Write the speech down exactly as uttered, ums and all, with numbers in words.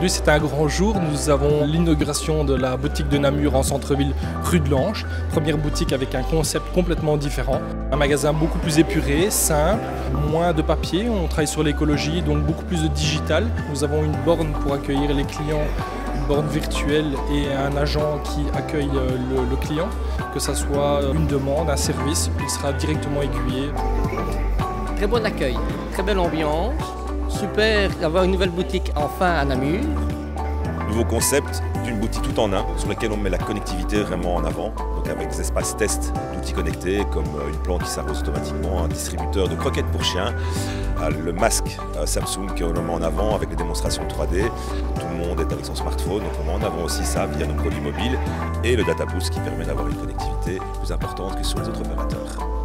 Aujourd'hui, c'est un grand jour. Nous avons l'inauguration de la boutique de Namur en centre-ville, rue de l'Ange. Première boutique avec un concept complètement différent. Un magasin beaucoup plus épuré, simple, moins de papier. On travaille sur l'écologie, donc beaucoup plus de digital. Nous avons une borne pour accueillir les clients, une borne virtuelle et un agent qui accueille le, le client. Que ce soit une demande, un service, il sera directement aiguillé. Très bon accueil, très belle ambiance. Super d'avoir une nouvelle boutique enfin à Namur. Nouveau concept d'une boutique tout en un sur laquelle on met la connectivité vraiment en avant. Donc avec des espaces tests d'outils connectés comme une plante qui s'arrose automatiquement, un distributeur de croquettes pour chiens, le masque Samsung qu'on met en avant avec les démonstrations trois D. Tout le monde est avec son smartphone, donc on met en avant aussi ça via nos produits mobiles et le Data Boost qui permet d'avoir une connectivité plus importante que sur les autres opérateurs.